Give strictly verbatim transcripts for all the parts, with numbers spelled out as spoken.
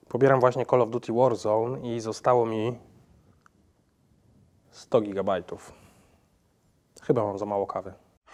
Pobieram właśnie Call of Duty Warzone i zostało mi sto gigabajtów. Chyba mam za mało kawy.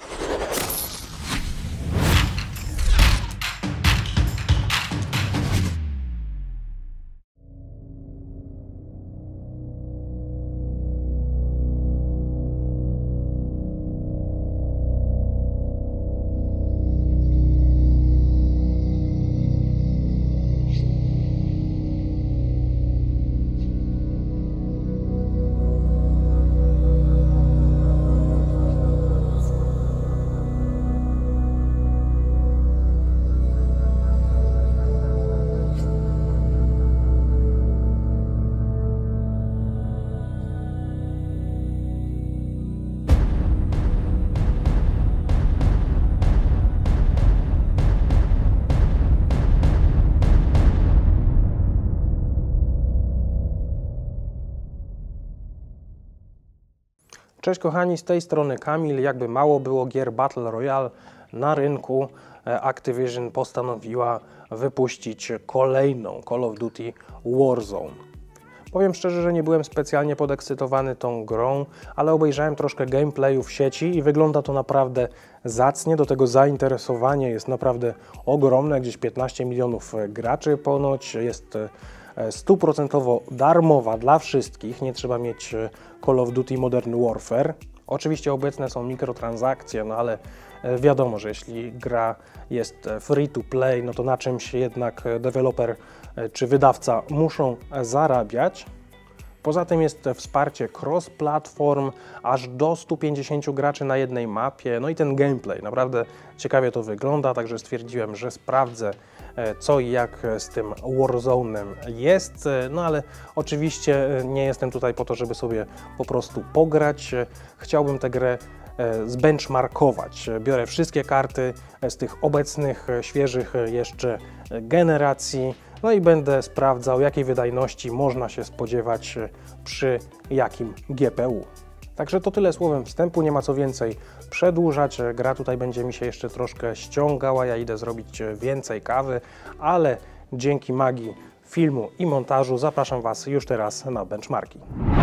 Cześć kochani, z tej strony Kamil. Jakby mało było gier Battle Royale na rynku, Activision postanowiła wypuścić kolejną Call of Duty Warzone. Powiem szczerze, że nie byłem specjalnie podekscytowany tą grą, ale obejrzałem troszkę gameplayu w sieci i wygląda to naprawdę zacnie. Do tego zainteresowanie jest naprawdę ogromne, gdzieś piętnaście milionów graczy ponoć. Jest stuprocentowo darmowa dla wszystkich, nie trzeba mieć Call of Duty Modern Warfare. Oczywiście obecne są mikrotransakcje, no ale wiadomo, że jeśli gra jest free to play, no to na czymś jednak deweloper czy wydawca muszą zarabiać. Poza tym jest wsparcie cross-platform, aż do stu pięćdziesięciu graczy na jednej mapie, no i ten gameplay, naprawdę ciekawie to wygląda, także stwierdziłem, że sprawdzę co i jak z tym Warzone'em jest, no ale oczywiście nie jestem tutaj po to, żeby sobie po prostu pograć, chciałbym tę grę zbenchmarkować. Biorę wszystkie karty z tych obecnych, świeżych jeszcze generacji, no i będę sprawdzał, jakiej wydajności można się spodziewać przy jakim G P U. Także to tyle słowem wstępu, nie ma co więcej przedłużać. Gra tutaj będzie mi się jeszcze troszkę ściągała, ja idę zrobić więcej kawy, ale dzięki magii filmu i montażu zapraszam Was już teraz na benchmarki.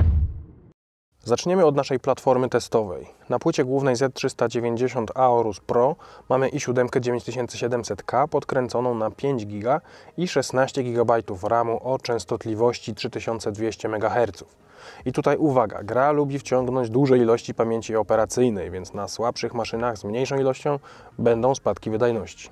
Zaczniemy od naszej platformy testowej. Na płycie głównej Z trzysta dziewięćdziesiąt Aorus Pro mamy i siedem dziewięć tysięcy siedemset K podkręconą na pięć giga i szesnaście gigabajtów ramu o częstotliwości trzy tysiące dwieście megaherców. I tutaj uwaga, gra lubi wciągnąć duże ilości pamięci operacyjnej, więc na słabszych maszynach z mniejszą ilością będą spadki wydajności.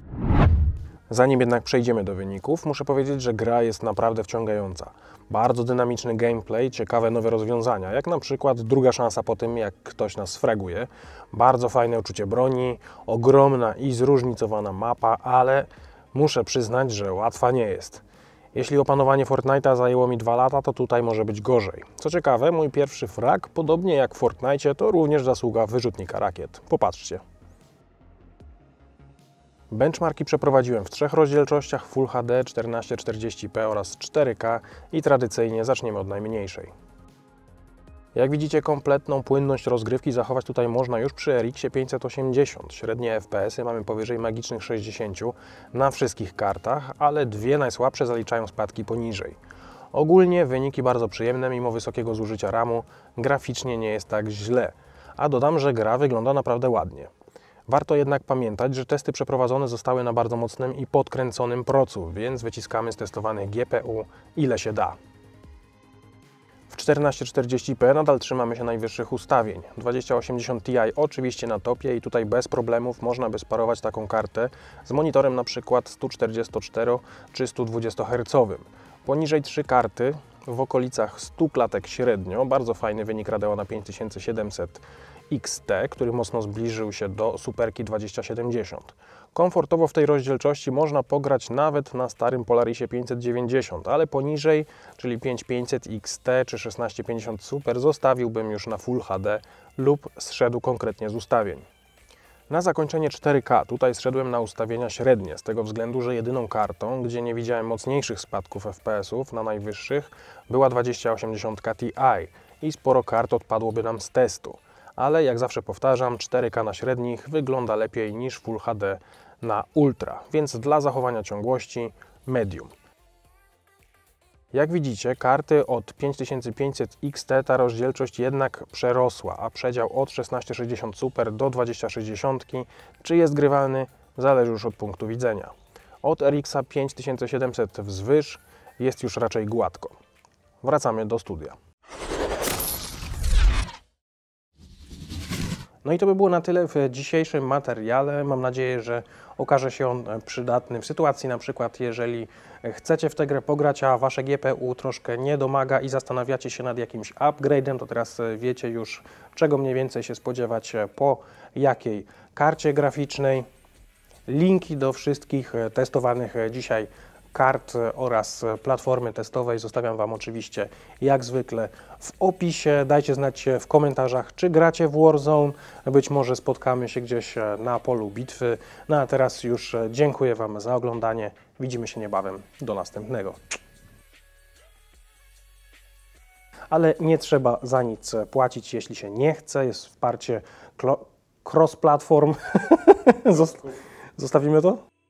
Zanim jednak przejdziemy do wyników, muszę powiedzieć, że gra jest naprawdę wciągająca. Bardzo dynamiczny gameplay, ciekawe nowe rozwiązania, jak na przykład druga szansa po tym, jak ktoś nas sfraguje. Bardzo fajne uczucie broni, ogromna i zróżnicowana mapa, ale muszę przyznać, że łatwa nie jest. Jeśli opanowanie Fortnite'a zajęło mi dwa lata, to tutaj może być gorzej. Co ciekawe, mój pierwszy frag, podobnie jak w Fortnite'cie, to również zasługa wyrzutnika rakiet. Popatrzcie. Benchmarki przeprowadziłem w trzech rozdzielczościach Full H D, czternaście czterdzieści p oraz cztery K i tradycyjnie zaczniemy od najmniejszej. Jak widzicie, kompletną płynność rozgrywki zachować tutaj można już przy R X pięćset osiemdziesiąt. Średnie F P S-y mamy powyżej magicznych sześćdziesięciu na wszystkich kartach, ale dwie najsłabsze zaliczają spadki poniżej. Ogólnie wyniki bardzo przyjemne, mimo wysokiego zużycia ramu, graficznie nie jest tak źle, a dodam, że gra wygląda naprawdę ładnie. Warto jednak pamiętać, że testy przeprowadzone zostały na bardzo mocnym i podkręconym procu, więc wyciskamy z testowanych G P U ile się da. W czternaście czterdzieści p nadal trzymamy się najwyższych ustawień. dwadzieścia osiemdziesiąt Ti oczywiście na topie i tutaj bez problemów można by sparować taką kartę z monitorem na przykład sto czterdziestocztero czy sto dwudziestohercowym. Poniżej trzy karty, w okolicach stu klatek średnio, bardzo fajny wynik Radeona pięć tysięcy siedemset X T, który mocno zbliżył się do Superki dwadzieścia siedemdziesiąt. Komfortowo w tej rozdzielczości można pograć nawet na starym Polarisie pięćset dziewięćdziesiąt, ale poniżej, czyli pięć tysięcy pięćset X T czy szesnaście pięćdziesiąt Super, zostawiłbym już na Full H D lub zszedł konkretnie z ustawień. Na zakończenie cztery K tutaj zszedłem na ustawienia średnie, z tego względu, że jedyną kartą, gdzie nie widziałem mocniejszych spadków F P S-ów na najwyższych, była dwadzieścia osiemdziesiąt Ti i sporo kart odpadłoby nam z testu. Ale jak zawsze powtarzam, cztery K na średnich wygląda lepiej niż Full H D na Ultra, więc dla zachowania ciągłości medium. Jak widzicie, karty od pięć tysięcy pięćset X T ta rozdzielczość jednak przerosła, a przedział od szesnaście sześćdziesiąt Super do dwadzieścia sześćdziesiąt, czy jest grywalny, zależy już od punktu widzenia. Od R X pięć tysięcy siedemset wzwyż jest już raczej gładko. Wracamy do studia. No i to by było na tyle w dzisiejszym materiale. Mam nadzieję, że okaże się on przydatny w sytuacji na przykład, jeżeli chcecie w tę grę pograć, a Wasze G P U troszkę nie domaga i zastanawiacie się nad jakimś upgrade'em, to teraz wiecie już, czego mniej więcej się spodziewać po jakiej karcie graficznej. Linki do wszystkich testowanych dzisiaj kart oraz platformy testowej zostawiam Wam oczywiście jak zwykle w opisie. Dajcie znać w komentarzach, czy gracie w Warzone. Być może spotkamy się gdzieś na polu bitwy. No a teraz już dziękuję Wam za oglądanie. Widzimy się niebawem. Do następnego. Ale nie trzeba za nic płacić, jeśli się nie chce. Jest wsparcie cross-platform. Zostawimy to?